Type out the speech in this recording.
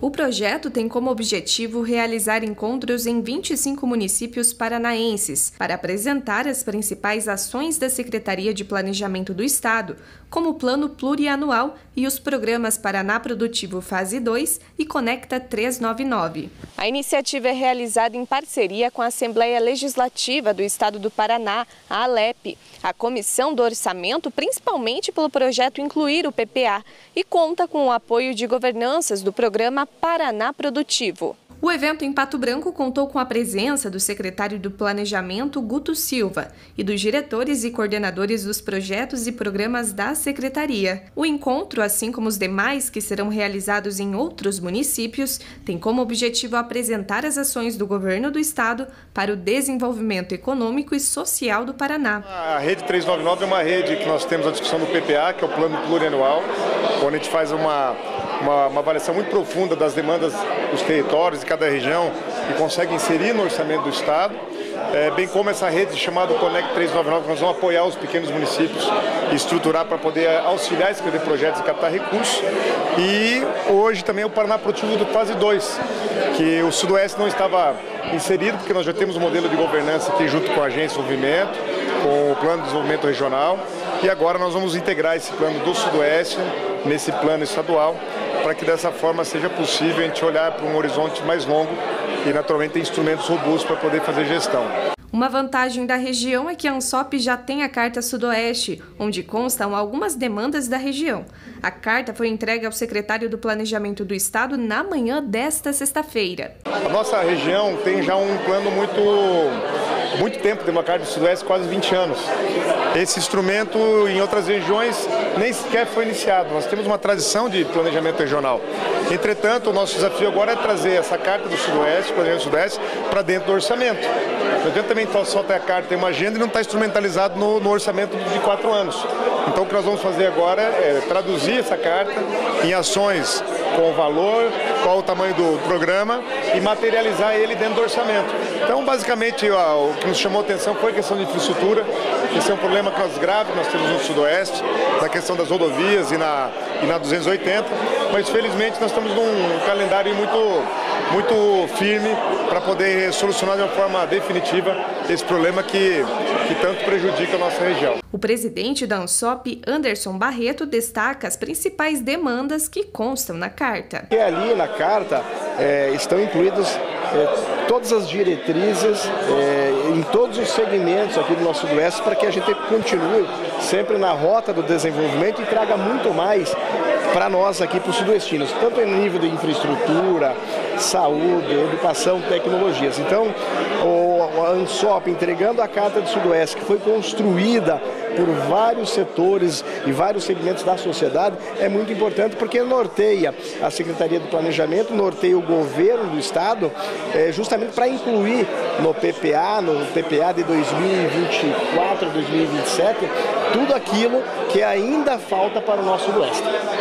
O projeto tem como objetivo realizar encontros em 25 municípios paranaenses para apresentar as principais ações da Secretaria de Planejamento do Estado, como o Plano Plurianual e os programas Paraná Produtivo Fase 2 e Conecta 399. A iniciativa é realizada em parceria com a Assembleia Legislativa do Estado do Paraná, a ALEP, a Comissão do Orçamento, principalmente pelo projeto Incluir o PPA, e conta com o apoio de governanças do programa Paraná Produtivo. O evento em Pato Branco contou com a presença do secretário do Planejamento, Guto Silva, e dos diretores e coordenadores dos projetos e programas da Secretaria. O encontro, assim como os demais que serão realizados em outros municípios, tem como objetivo apresentar as ações do governo do estado para o desenvolvimento econômico e social do Paraná. A Rede 399 é uma rede que nós temos a discussão do PPA, que é o Plano Plurianual, onde a gente faz uma avaliação muito profunda das demandas dos territórios de cada região e consegue inserir no orçamento do Estado, bem como essa rede chamada Conecta 399, que nós vamos apoiar os pequenos municípios e estruturar para poder auxiliar a escrever projetos e captar recursos. E hoje também o Paraná Produtivo do Fase 2, que o Sudoeste não estava inserido, porque nós já temos um modelo de governança aqui junto com a Agência de Desenvolvimento, com o Plano de Desenvolvimento Regional, e agora nós vamos integrar esse plano do Sudoeste nesse plano estadual, para que dessa forma seja possível a gente olhar para um horizonte mais longo e naturalmente ter instrumentos robustos para poder fazer gestão. Uma vantagem da região é que a ANSOP já tem a Carta Sudoeste, onde constam algumas demandas da região. A carta foi entregue ao secretário do Planejamento do Estado na manhã desta sexta-feira. A nossa região tem já um plano muito tempo, tem uma Carta do Sudoeste, quase 20 anos. Esse instrumento em outras regiões nem sequer foi iniciado. Nós temos uma tradição de planejamento regional. Entretanto, o nosso desafio agora é trazer essa Carta do Sudoeste, Planejamento do Sudoeste, para dentro do orçamento. Não adianta também só ter a carta, ter uma agenda e não estar instrumentalizado no orçamento de 4 anos. Então o que nós vamos fazer agora é traduzir essa carta em ações com o valor, qual o tamanho do programa e materializar ele dentro do orçamento. Então, basicamente, o que nos chamou a atenção foi a questão de infraestrutura. Esse é um problema grave que nós temos no Sudoeste, na questão das rodovias e na 280, mas felizmente nós estamos num calendário muito firme para poder solucionar de uma forma definitiva esse problema que tanto prejudica a nossa região. O presidente da ANSOP, Anderson Barreto, destaca as principais demandas que constam na carta. E ali na carta estão incluídas todas as diretrizes em todos os segmentos aqui do nosso Sudoeste para que a gente continue sempre na rota do desenvolvimento e traga muito mais para nós aqui, para os sudoestinos, tanto em nível de infraestrutura, saúde, educação, tecnologias. Então, a ANSOP entregando a Carta do Sudoeste, que foi construída por vários setores e vários segmentos da sociedade, é muito importante porque norteia a Secretaria do Planejamento, norteia o governo do Estado, justamente para incluir no PPA de 2024 a 2027, tudo aquilo que ainda falta para o nosso Sudoeste.